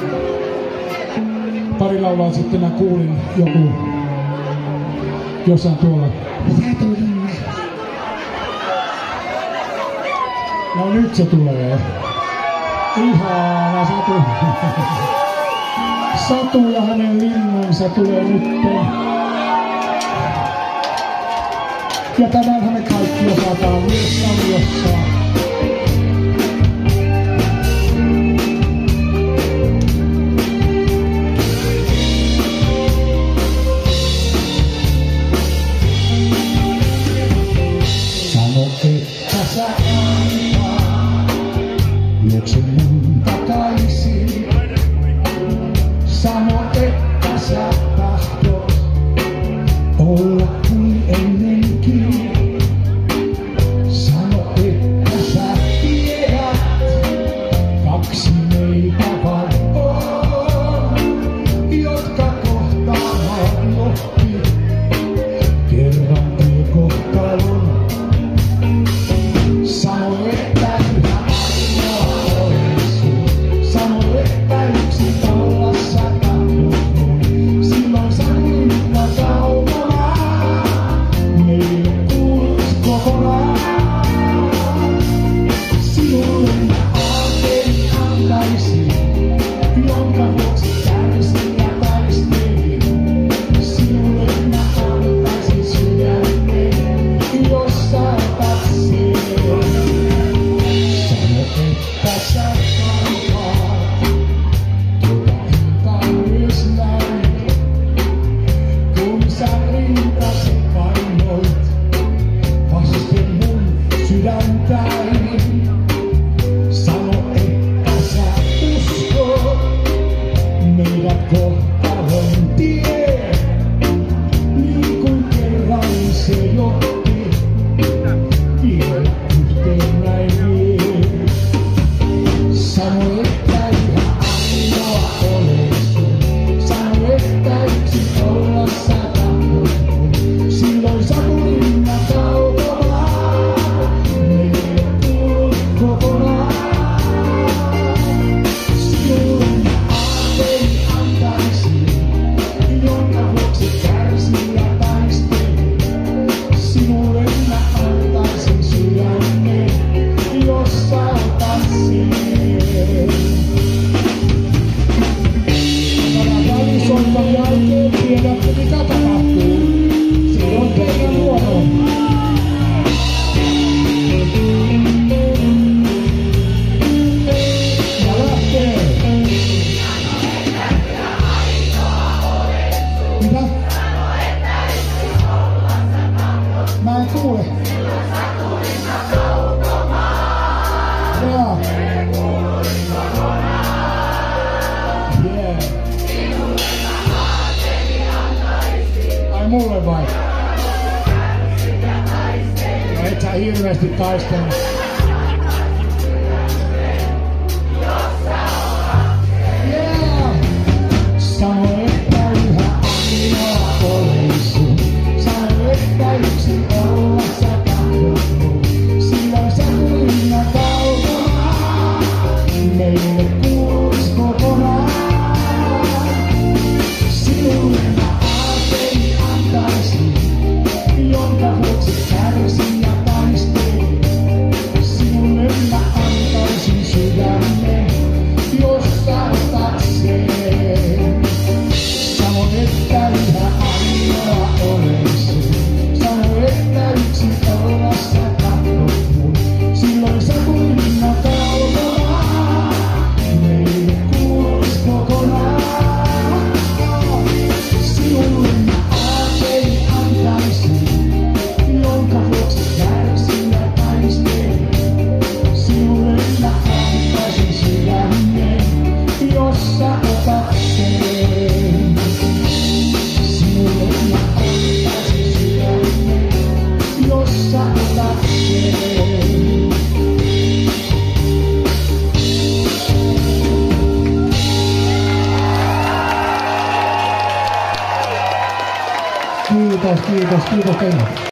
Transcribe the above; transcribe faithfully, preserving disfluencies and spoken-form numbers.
Pari laulaa sitten mä kuulin joku jossain tuolla. No nyt se tulee. Ihana Satu. Satu ja hänen linnunsa tulee nytten. Ja tämänhän me kaikki osataan myös Saviossa. Sano, että sä aina juokse mun takaisin. Sano, että sä tahdot olla kuin ennenkin. Sano, että sä tiedät, kaksi meitä vain on, jotka kohtaavat johonkin kerran tie kohtalon. Sano, että yhä ainoa olen sun. Sano, että yksin olla sä tahdot. Silloin sä kuinka kaukana meille kuuluis kokonaan. Sinulle mä aatteeni antaisin, jonka vuoksi kärsin ja taistelin. Sinulle mä antaisin sydämen, jos sä otat sen. Sano, että sä kaipaat tuota iltaa myös näin, kun sä rintasi painoit vasten mun sydäntäni. Sano, että sä uskot meidät kohtalon tie, niin kuin kerran se johti vielä yhteen näin vie. Sano, että yhä ainoa olen sun. Sano, että yksin olla sä tahdot. Silloin sä kuinka kaukana meille kuulut kokonaan. Sinulle mä aatteeni antaisin, jonka vuoksi kärsin ja taistelin. Sinulle mä antaisin sydämen, jos sä otat sen. Tämän välisoiton jälkeen tiedätte mitä tapahtuu. Se on teidän vuoro. Ja lähtee. Mitä? Mä en kuule. Jaa. Yeah. Ai mulle vai? No et sä hirveesti taistelu. Yeah. Sano, että yhä ainoa olen sun. Sano, että yksin olla sä tahdot. Silloin sä kuinka kaukana meille kuuluis kokonaan. Sinulle mä aatteeni antaisin, jonka vuoksi kärsin ja taistelin. Sinulle mä antaisin sydämen, jos sä otat sen. Sano, että yhä ainoa olen sun. Sano, että yksin olla sä tahdot mun. Silloin sä kuinka kaukana meille kuuluis kokonaan. Sinulle mä aatteeni antaisin, jonka vuoksi kärsin ja taistelin. Sinulle mä antaisin sydämen, jos sä otat sen. Sinulle mä antaisin sydämen, jos sä otat sen. Kiitos, kiitos, kiitos teille.